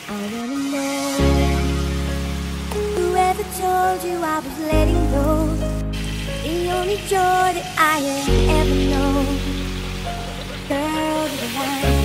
I wanna know, whoever told you I was letting go, the only joy that I have ever known. Girl, you're the line.